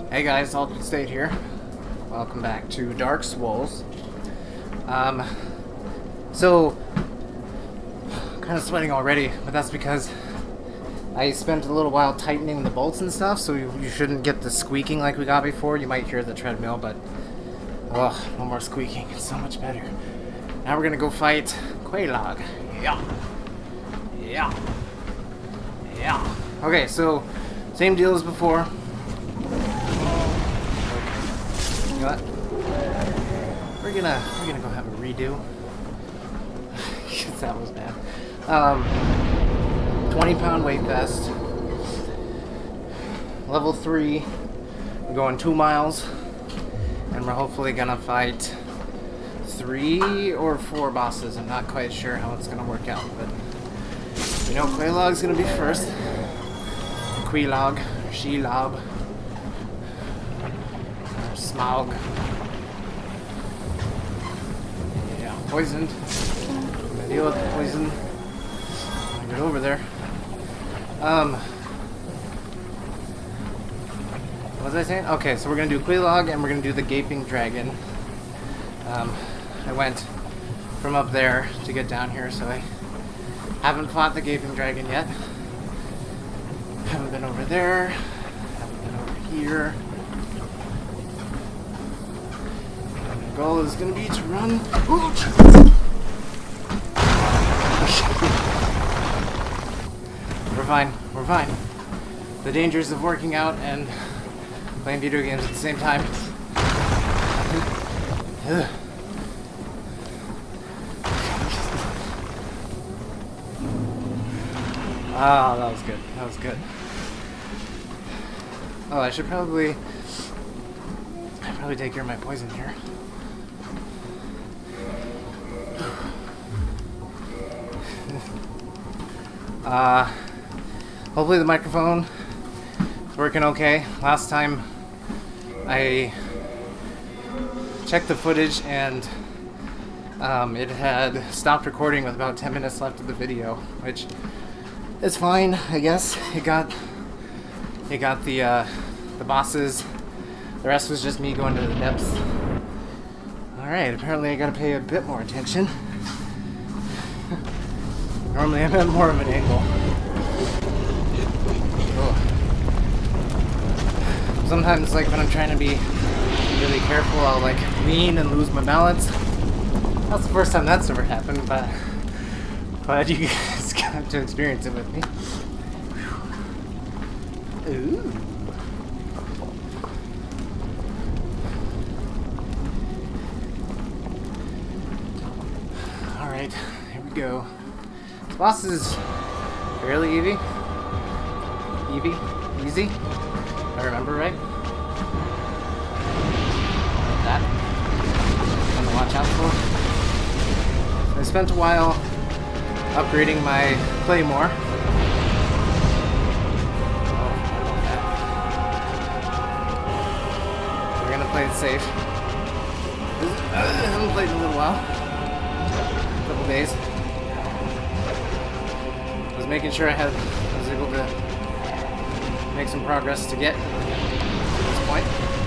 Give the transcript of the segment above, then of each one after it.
Hey guys, Altered State here. Welcome back to Dark Souls. So, kind of sweating already, but that's because I spent a little while tightening the bolts and stuff, so you shouldn't get the squeaking like we got before. You might hear the treadmill, but no more squeaking. It's so much better. Now we're gonna go fight Quelaag. Yeah. Okay, so same deal as before. You know what? We're gonna go have a redo. Cause that was bad. 20-pound weight vest. Level 3. We're going 2 miles, and we're hopefully gonna fight 3 or 4 bosses. I'm not quite sure how it's gonna work out, but we know Quelaag's gonna be first. Quelaag, Shelob, or Smaug. Yeah, poisoned. I'm gonna deal with the poison when I get over there. What was I saying? Okay, so we're gonna do Quelaag and we're gonna do the Gaping Dragon. I went from up there to get down here, so I haven't fought the Gaping Dragon yet. Haven't been over there. Haven't been over here. And the goal is gonna be to run. We're fine. We're fine. The dangers of working out and playing video games at the same time. Ah, that was good. That was good. Oh, I should probably take care of my poison here. Hopefully the microphone is working okay. Last time I checked the footage and it had stopped recording with about 10 minutes left of the video, which is fine, I guess. It got the bosses. The rest was just me going to the depths. Alright, apparently I gotta pay a bit more attention. Normally I'm at more of an angle. Oh. Sometimes, like, when I'm trying to be really careful, I'll, like, lean and lose my balance. That's the first time that's ever happened, but you guys got to experience it with me. Ooh. Alright, here we go. This boss is fairly easy. Easy? If I remember right. That. Something to watch out for. I spent a while upgrading my Claymore. We're gonna play it safe. I haven't played in a little while. A couple days. I was making sure I was able to make some progress to get to this point.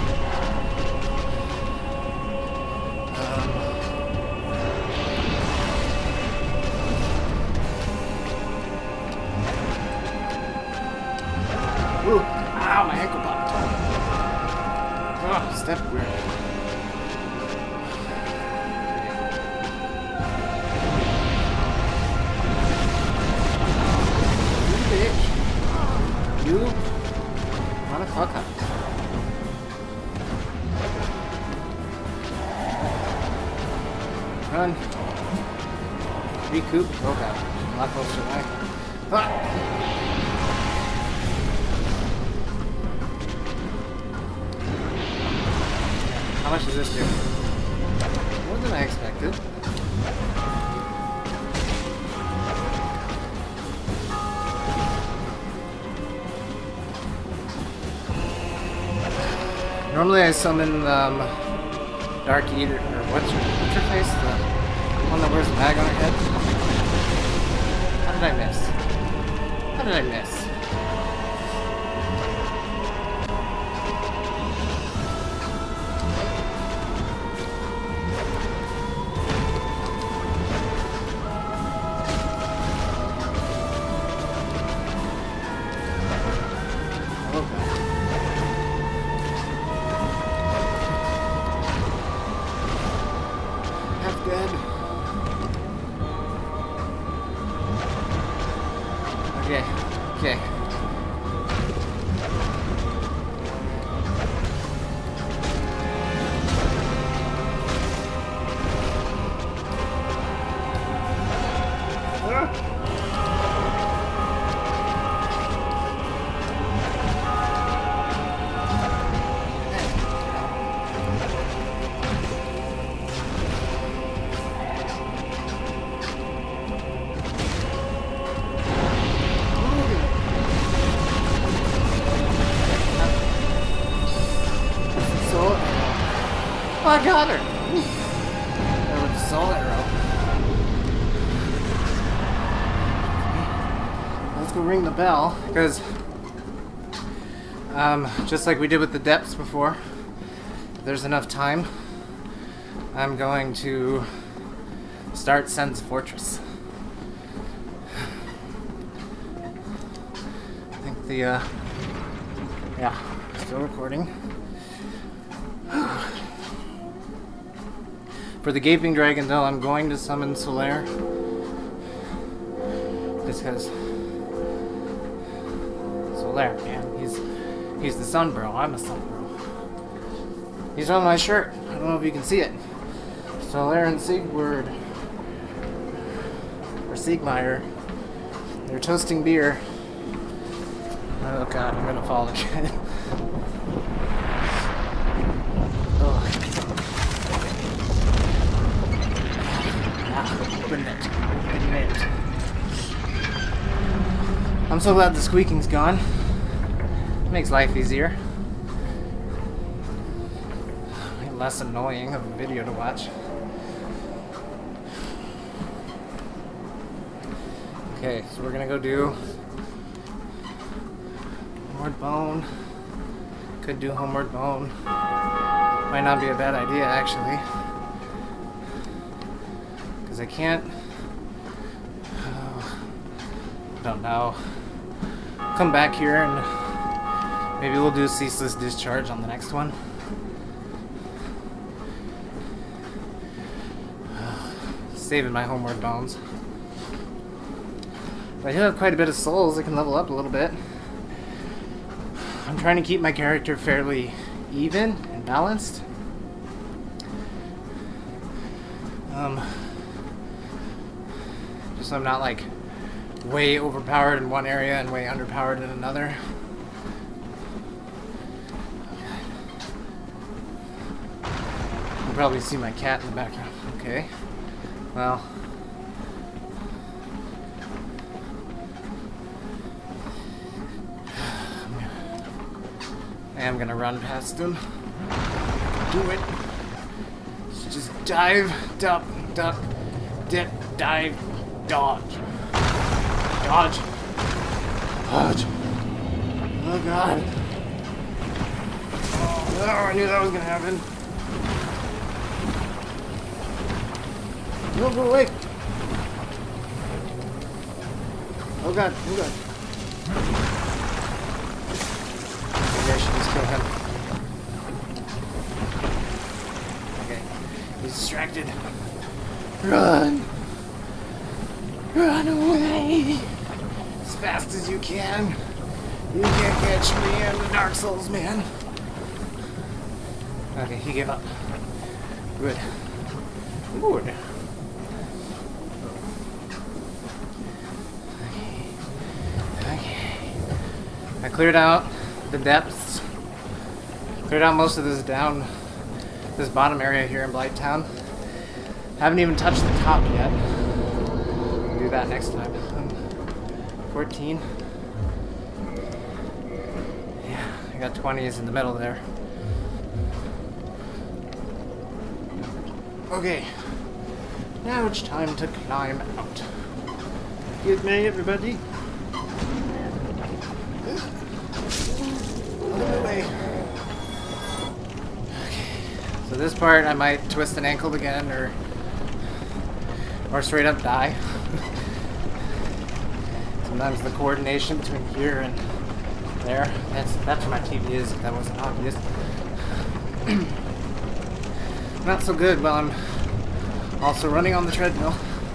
Ooh, ow, my ankle popped. Oh, step weird. You motherfucker. Run. Recoup. Oh god. I'm not close to my. Ah. How much does this do? More than I expected. Normally I summon Dark Eater, or what's your face? The one that wears a bag on her head? How did I miss? How did I miss? Oh, I got her! There with the soul arrow. Let's go ring the bell, because just like we did with the depths before, if there's enough time, I'm going to start Sen's Fortress. I think the, yeah, still recording. For the Gaping Dragon, though, I'm going to summon Solaire. Just because Solaire, man, he's the sun bro. I'm a sun bro. He's on my shirt. I don't know if you can see it. Solaire and Siegward, or Siegmeyer, they're toasting beer. Oh god, I'm gonna fall again. Open it. Open it. I'm so glad the squeaking's gone. It makes life easier. Less annoying of a video to watch. Okay, so we're gonna go do Homeward Bone. Could do Homeward Bone. Might not be a bad idea, actually. I can't. I don't know. Come back here and maybe we'll do Ceaseless Discharge on the next one. Saving my Homeward Bones. But I do have quite a bit of souls. I can level up a little bit. I'm trying to keep my character fairly even and balanced. So I'm not like way overpowered in one area and way underpowered in another. You'll probably see my cat in the background. Okay. Well. I am gonna run past him. Do it. Just dive, duck, dip, dive. Dodge. Dodge. Dodge. Oh god. Oh, I knew that was gonna happen. No, go away. Oh god, oh god. Maybe I should just kill him. Okay. He's distracted. Run! Run away! As fast as you can. You can't catch me, I'm the Dark Souls man. Okay, he gave up. Good. Good. Okay. I cleared out the depths. Cleared out most of this bottom area here in Blighttown. Haven't even touched the top yet. Do that next time. 14. Yeah, I got 20s in the middle there. Okay. Now it's time to climb out. Excuse me, everybody. Okay. So this part I might twist an ankle again or straight up die. Sometimes the coordination between here and there. That's where my TV is, if that wasn't obvious. Not so good while I'm also running on the treadmill.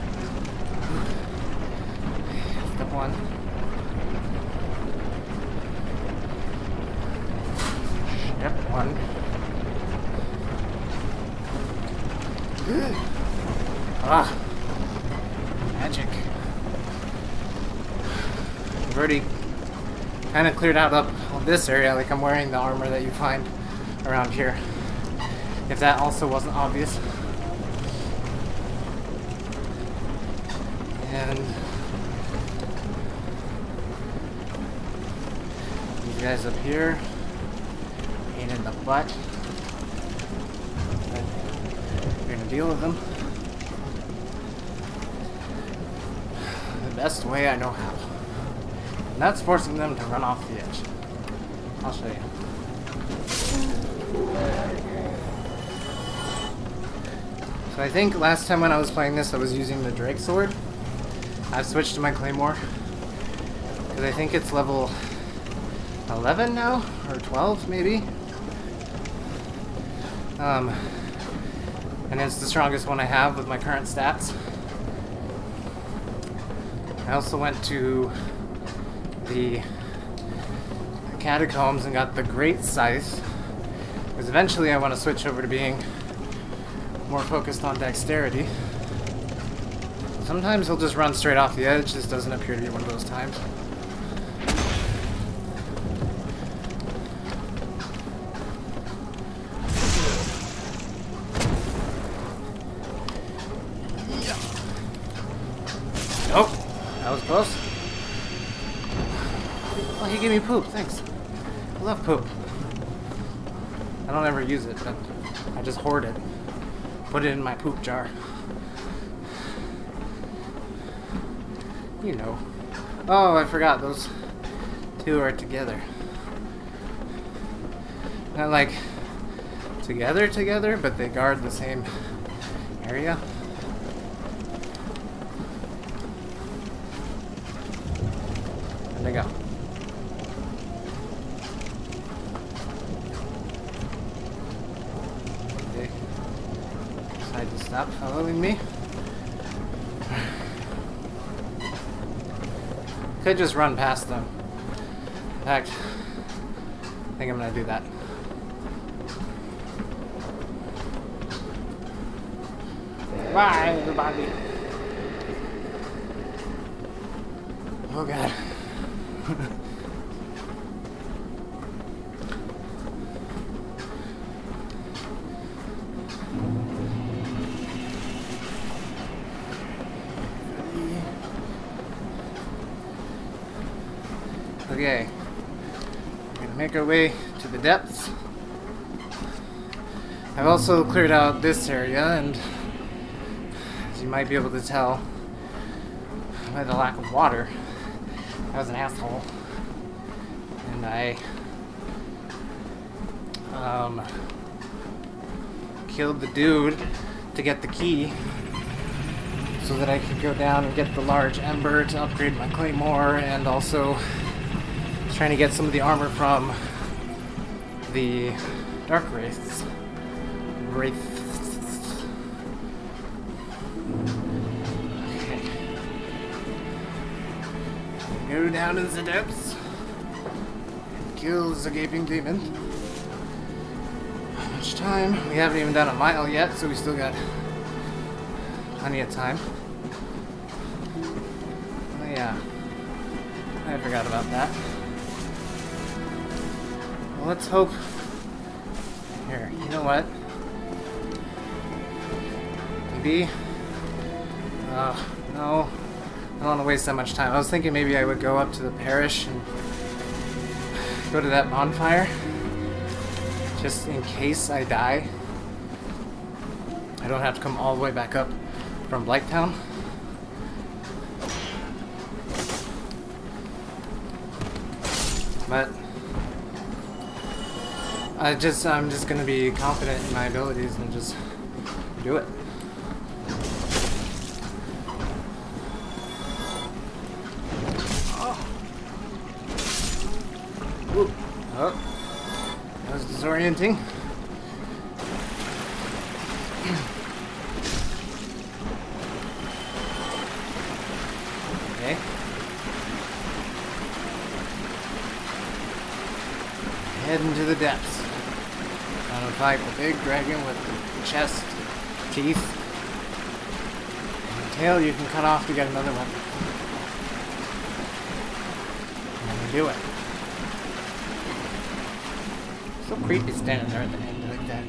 Step one. Step one. Ah. Magic. I've already kind of cleared out up this area, like I'm wearing the armor that you find around here. If that also wasn't obvious. And these guys up here, pain in the butt. And to deal with them the best way I know how. And that's forcing them to run off the edge. I'll show you. So I think last time when I was playing this I was using the Drake Sword. I've switched to my Claymore because I think it's level 11 now, or 12 maybe. And it's the strongest one I have with my current stats. I also went to the Catacombs and got the Great Scythe, because eventually I want to switch over to being more focused on dexterity. Sometimes he'll just run straight off the edge. This doesn't appear to be one of those times. Nope, that was close. Oh, he gave me poop, thanks. I love poop. I don't ever use it, but I just hoard it. Put it in my poop jar. You know. Oh, I forgot, those two are together. Not like together, but they guard the same area. There they go. They decide to stop following me. Could just run past them. In fact, I think I'm gonna do that. Bye, everybody. Oh god. Okay, we're gonna make our way to the depths. I've also cleared out this area, and as you might be able to tell by the lack of water, I was an asshole, and I killed the dude to get the key so that I could go down and get the large ember to upgrade my claymore, and also trying to get some of the armor from the dark wraiths. Okay. Go down in the depths and kill the gaping demon. How much time? We haven't even done a mile yet, so we still got plenty of time. Oh yeah, I forgot about that. Well, let's hope. Here, you know what? Maybe. No. I don't want to waste that much time. I was thinking maybe I would go up to the parish and go to that bonfire. Just in case I die. I don't have to come all the way back up from Blighttown. But I'm just gonna be confident in my abilities and just do it. Ooh. Oh, that was disorienting. Okay. Head into the depths. Trying to fight the big dragon with the chest, teeth, and the tail you can cut off to get another one. And we do it. So creepy standing there at the end like that.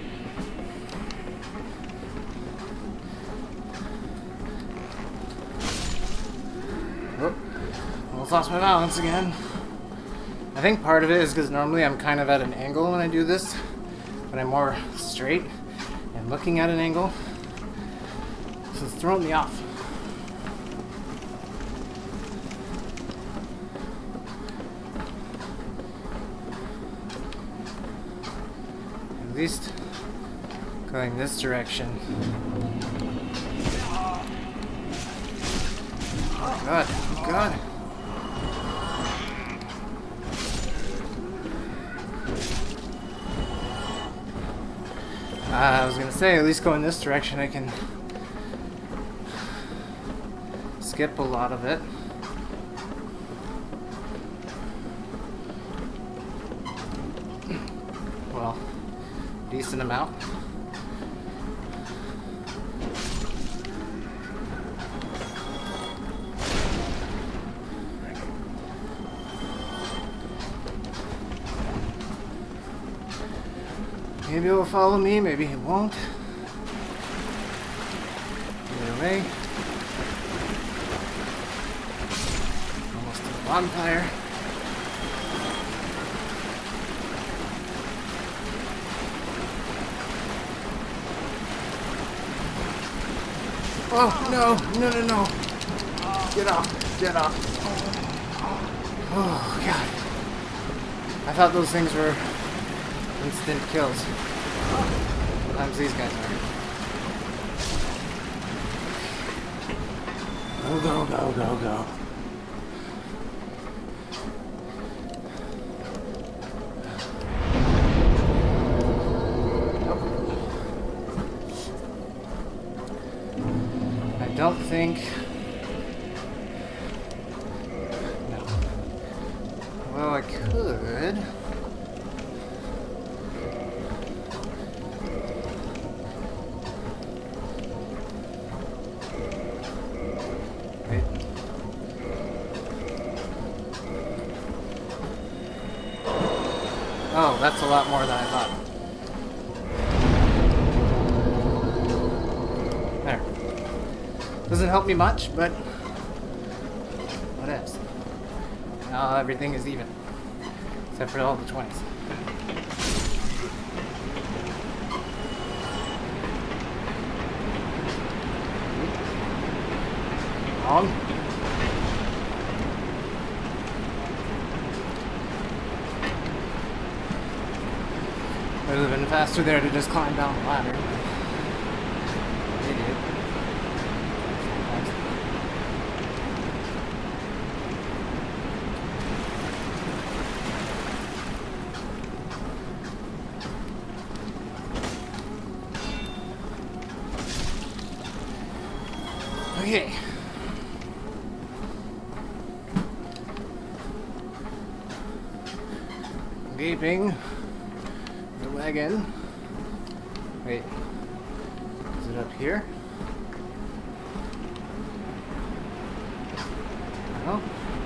Oh, almost lost my balance again. I think part of it is because normally I'm kind of at an angle when I do this, but I'm more straight. and looking at an angle. So it's throwing me off. At least going this direction. Oh God, oh God. I was gonna say, at least go in this direction, I can skip a lot of it. Well, decent amount. Maybe he'll follow me, maybe he won't. Either way. Almost to the bonfire. Oh, no, no, no, no. Get off, get off. Oh, God. I thought those things were instant kills. Sometimes these guys are. Go, go, go, go, go. I don't think... No. Well, I could... Oh, that's a lot more than I thought. There. Doesn't help me much, but what else? Now everything is even. Except for all the 20s. On. It would have been faster there to just climb down the ladder. Idiot. Okay. Gaping. Wagon. Wait. Is it up here? No.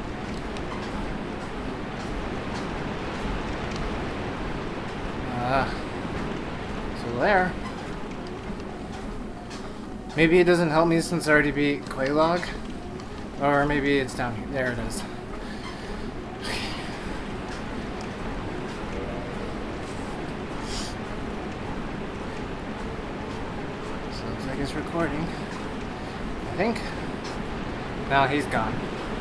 So there. Maybe it doesn't help me since I already beat Quelaag. Or maybe it's down here. There it is. Is recording, I think. Now he's gone.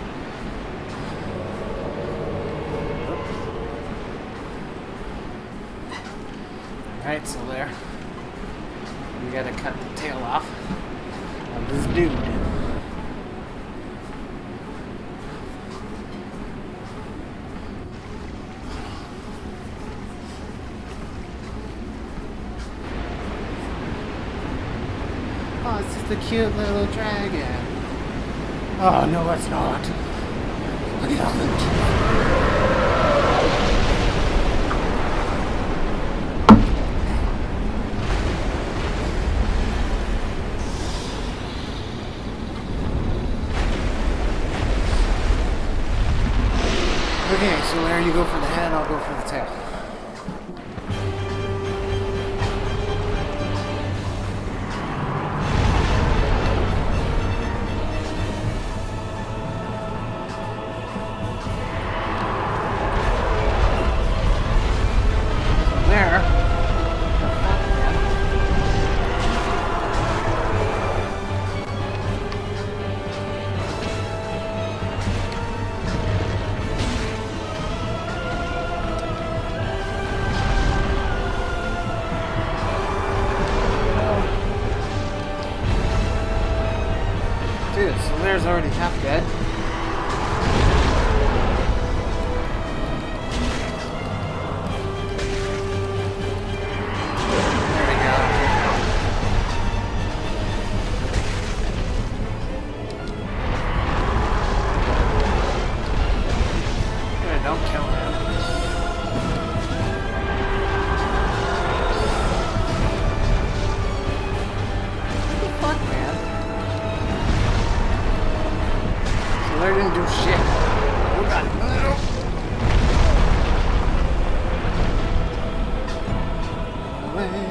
Alright, so there. We gotta cut the tail off of this dude. Oh, it's just a cute little dragon. Oh, no, it's not. Look at all the Okay, so there you go for the head, I'll go for the tail. Solaire's already half dead. There we go. Good, don't kill him. What the fuck, man? Solaire didn't do shit. Oh god. Away.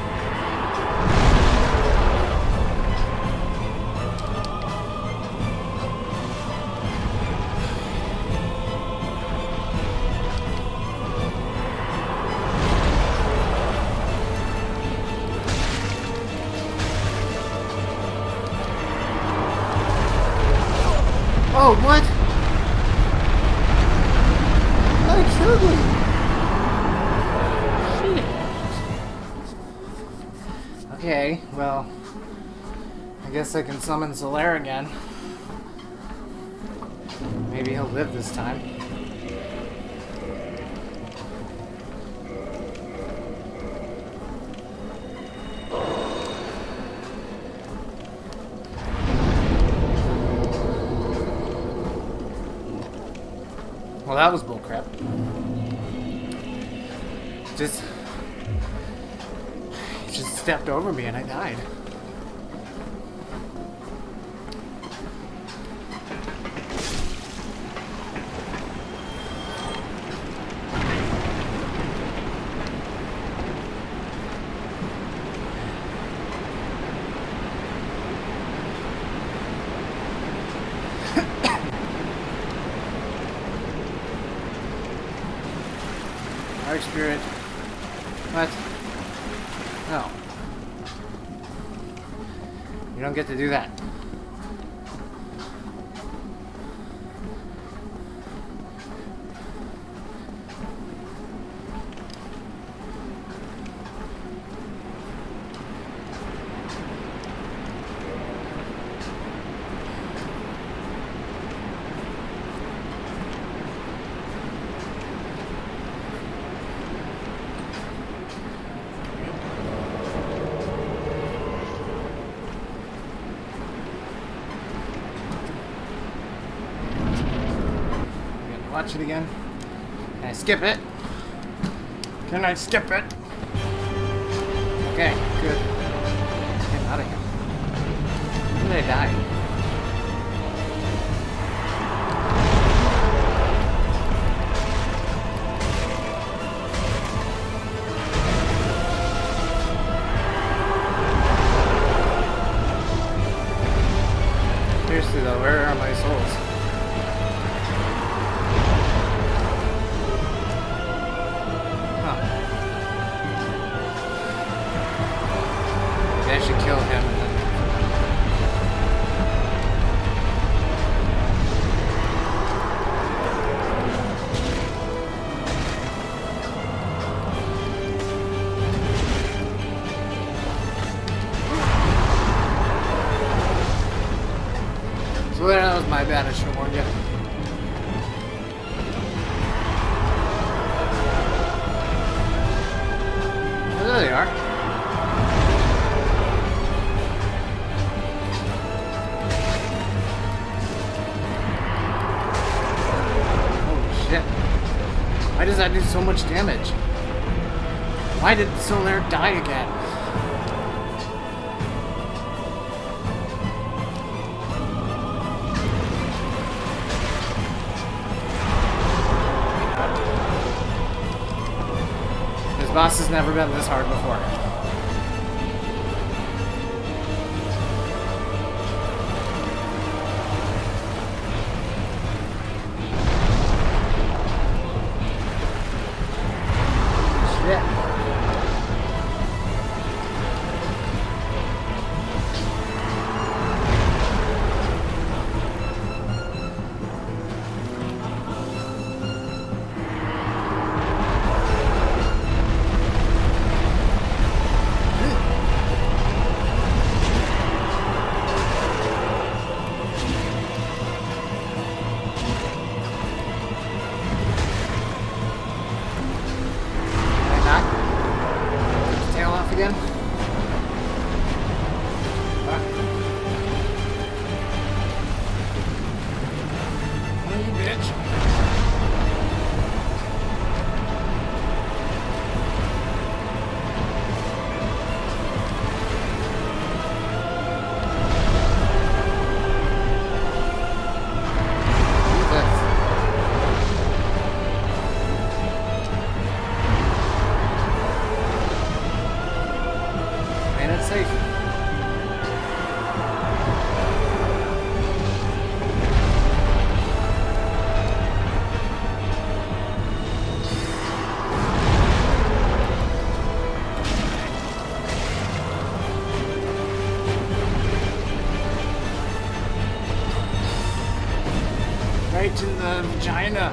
Oh, what? That killed me. Shit. Okay, well, I guess I can summon Solaire again. Maybe he'll live this time. Well, that was bullcrap. He just stepped over me and I died. Dark Spirit. What? No. You don't get to do that. Watch it again. Can I skip it? Can I skip it? Okay, good. Get out of here. When did I die? Seriously though, where are my souls? I should kill him and then... So that was my bad, I should have warned you. Oh, there they are. Why does that do so much damage? Why did Solaire die again? This boss has never been this hard before. again? Huh? You bitch. Right in the vagina.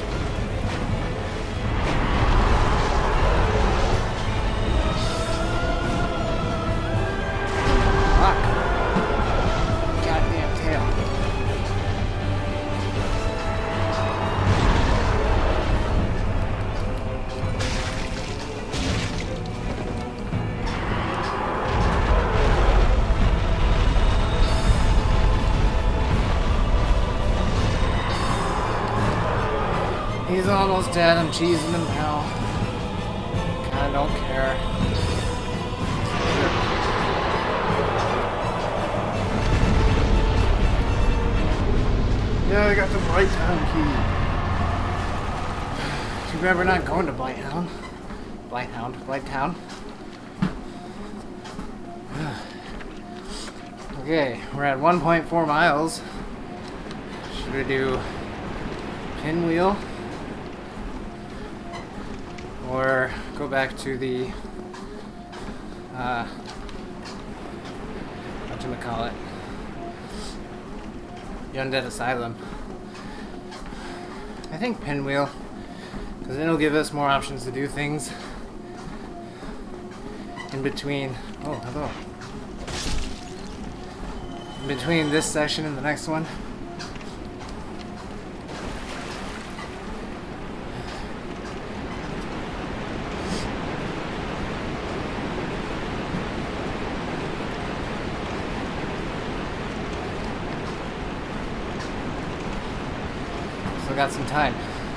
Fuck. Goddamn tail. He's almost dead. I'm cheesing him now. I don't care. Yeah, I got the Blighttown key. Too bad we're not going to Blighttown. Blighttown. Okay, we're at 1.4 miles. Should we do Pinwheel? Or go back to the, whatchamacallit, the Undead Asylum. I think Pinwheel, because then it'll give us more options to do things in between. Oh, hello. In between this session and the next one. Still got some time.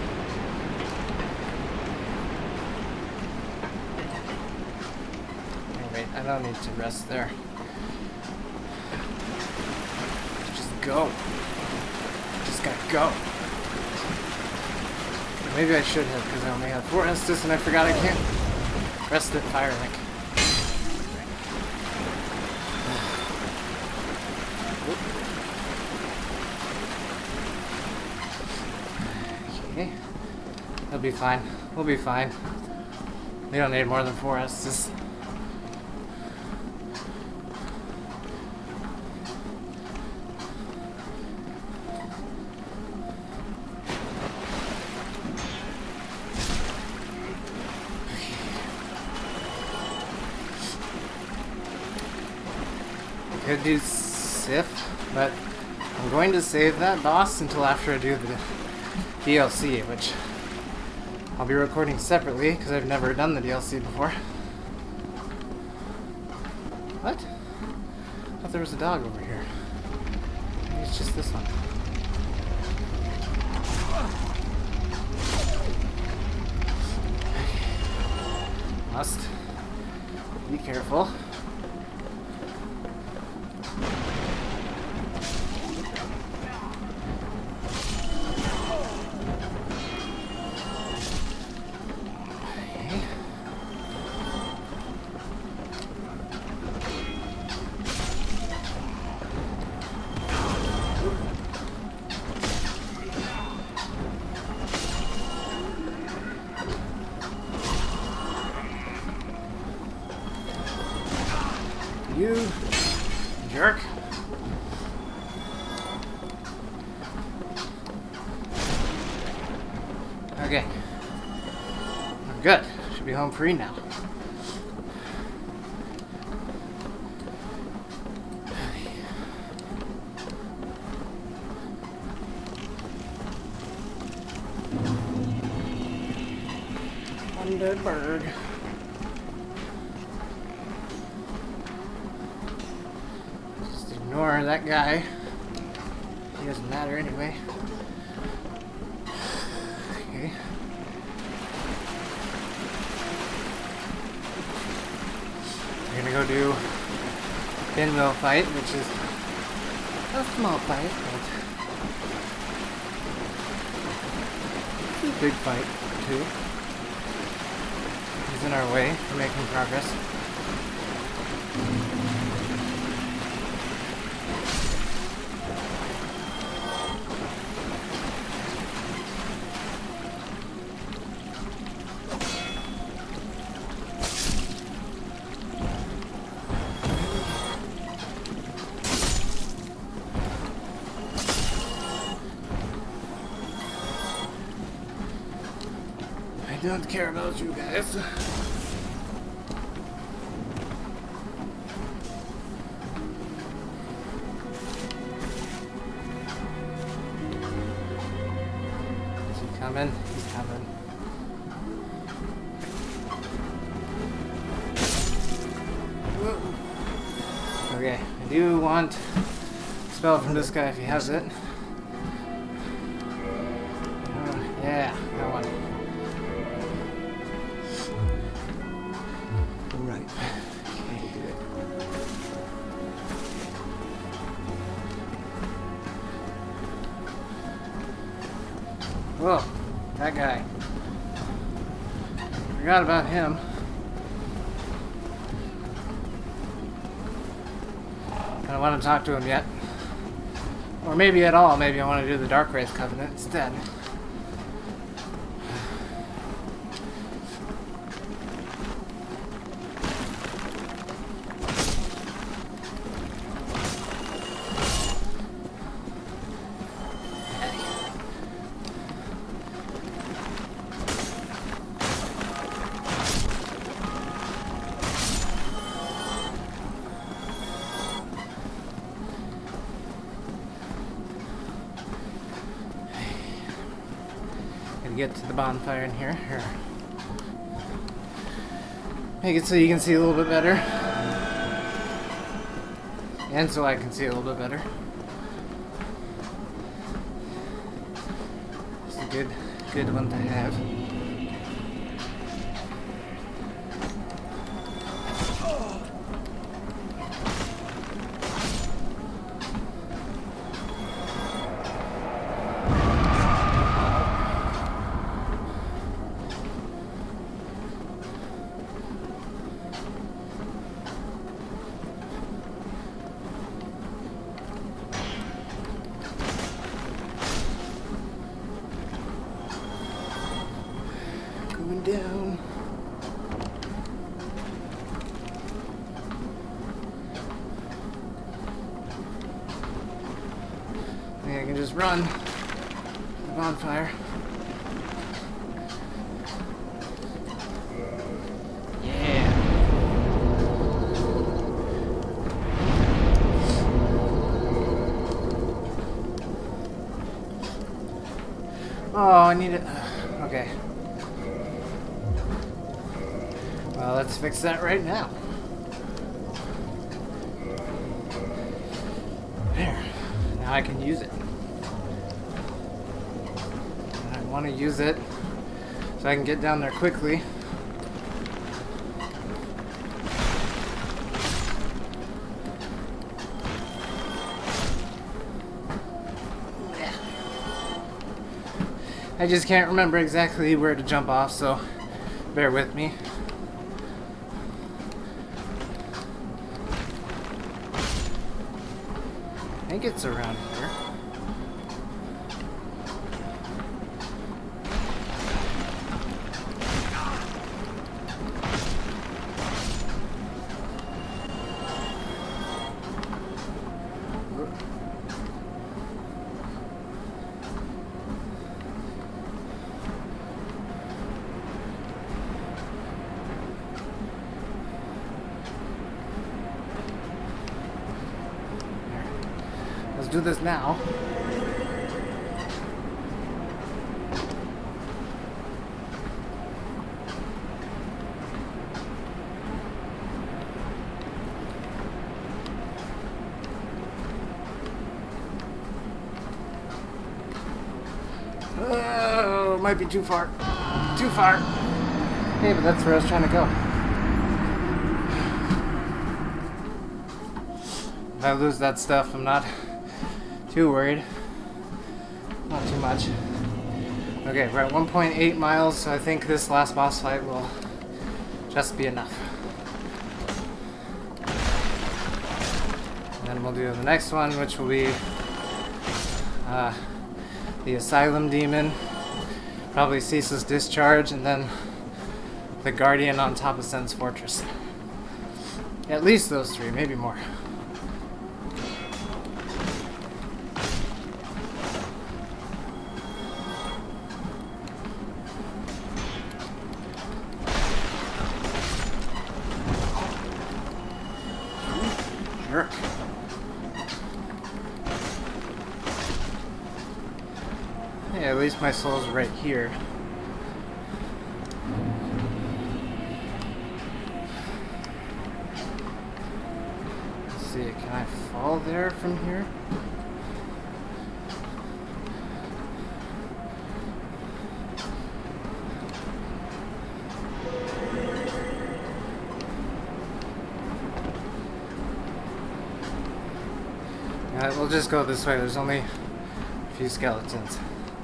Oh, wait, I don't need to rest there. Just go. Just gotta go. Maybe I should have, because I only have 4 Estus and I forgot I can't rest at Firelink. Okay. It'll be fine. We'll be fine. We don't need more than 4 Estus. Could do Sif, but I'm going to save that boss until after I do the DLC, which I'll be recording separately because I've never done the DLC before. What? I thought there was a dog over here. Maybe it's just this one. Must be careful. You jerk. Okay. I'm good. Should be home free now. Undead bird. Ignore that guy. He doesn't matter anyway. Okay. We're gonna go do pinwheel fight, which is a small fight, but it's a big fight too. He's in our way for making progress. I don't care about you guys. Is he coming? He's coming. Whoa. Okay, I do want a spell from this guy if he has it. Yeah, that one. Right. Whoa, that guy. Forgot about him. I don't want to talk to him yet. Or maybe at all. Maybe I want to do the Darkwraith Covenant instead. Get to the bonfire in here. Make it so you can see a little bit better. And so I can see a little bit better. It's a good one to have. Down. I think I can just run the bonfire. Yeah. Oh, I need it. Okay. Well, let's fix that right now. There. Now I can use it. And I want to use it so I can get down there quickly. I just can't remember exactly where to jump off, so bear with me. I think it's around here. Let's do this now. might be too far. Too far. Hey, but that's where I was trying to go. If I lose that stuff, I'm not too worried. Not too much. Okay, we're at 1.8 miles, so I think this last boss fight will just be enough. And then we'll do the next one, which will be the Asylum Demon, probably Ceaseless Discharge, and then the Guardian on top of Sen's Fortress. At least those three, maybe more. Jerk. Yeah, at least my soul's right here. Let's see, can I fall there from here? We'll just go this way. There's only a few skeletons.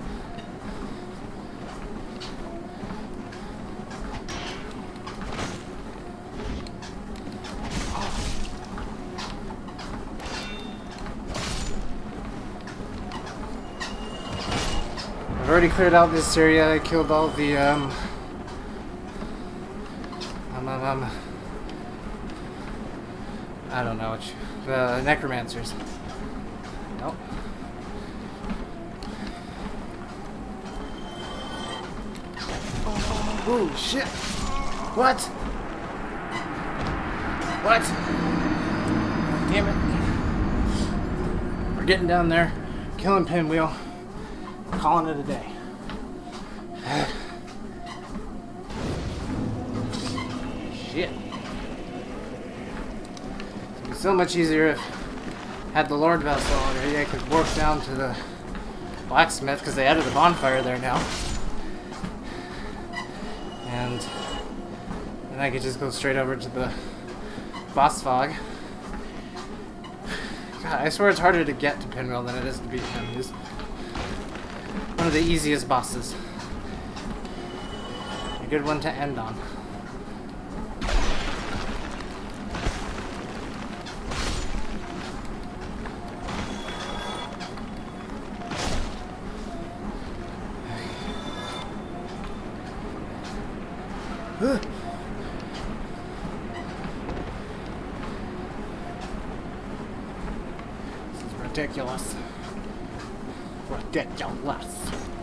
I've already cleared out this area. I killed all the I don't know which, the necromancers. Nope. Oh shit! What? What? Damn it! We're getting down there, killing Pinwheel, calling it a day. Shit. It'd be so much easier if had the Lord Vessel already. I could warp down to the blacksmith because they added a bonfire there now. And then I could just go straight over to the boss fog. God, I swear it's harder to get to Pinwheel than it is to beat him. He's one of the easiest bosses. A good one to end on. This is ridiculous. Ridiculous.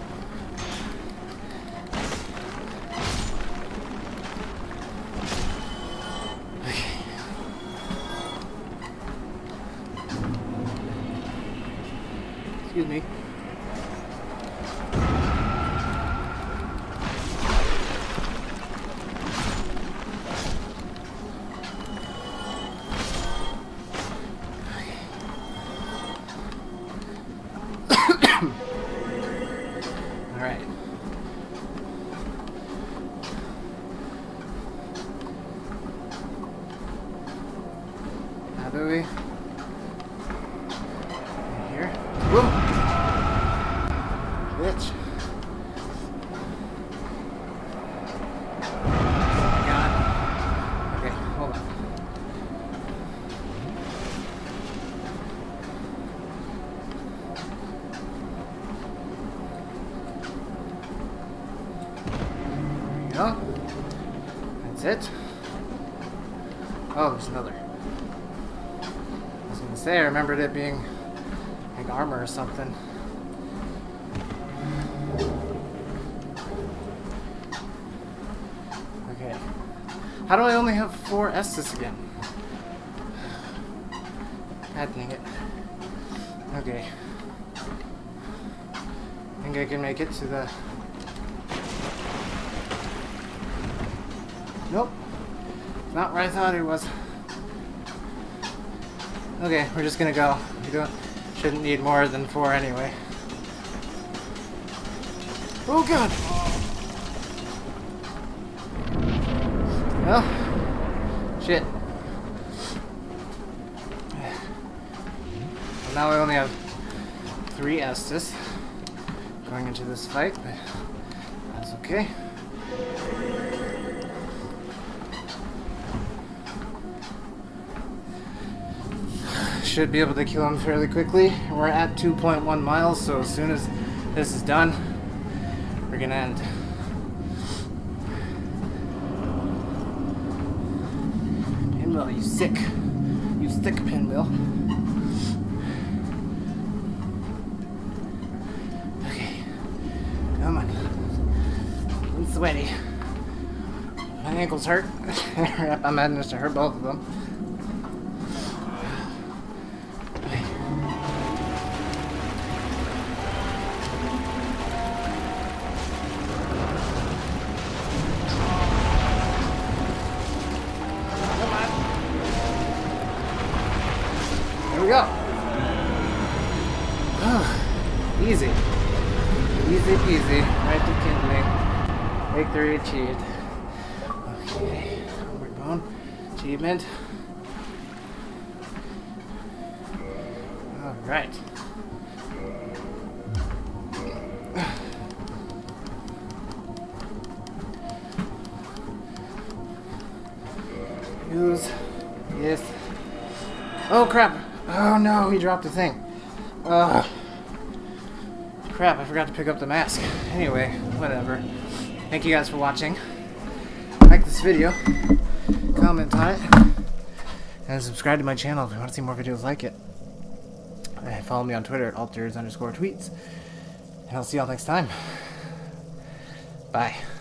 Excuse me. Alright. How do we? Here? Whoa! Bitch. Oh my god. Okay, hold on. There we go. That's it. Oh, there's another. I was gonna say, I remembered it being like armor or something. Okay. How do I only have 4 S's again? God dang it. Okay. I think I can make it to the... Nope. Not where I thought it was. Okay, we're just gonna go. We shouldn't need more than 4 anyway. Oh god! Well, shit. Well, now I only have 3 Estus going into this fight, but that's okay. Should be able to kill him fairly quickly. We're at 2.1 miles, so as soon as this is done, we're gonna end. Pinwheel, you sick pinwheel. Okay, come on. I'm sweaty. My ankles hurt. I managed to hurt both of them. Here we go. Easy. Easy peasy. Right to kindling. Victory achieved. Okay. Homeward bone. Achievement. Alright. Use this. Oh crap! Oh no, he dropped the thing. Crap, I forgot to pick up the mask. Anyway, whatever. Thank you guys for watching. Like this video, comment on it, and subscribe to my channel if you want to see more videos like it. And follow me on Twitter at alters_tweets. And I'll see y'all next time. Bye.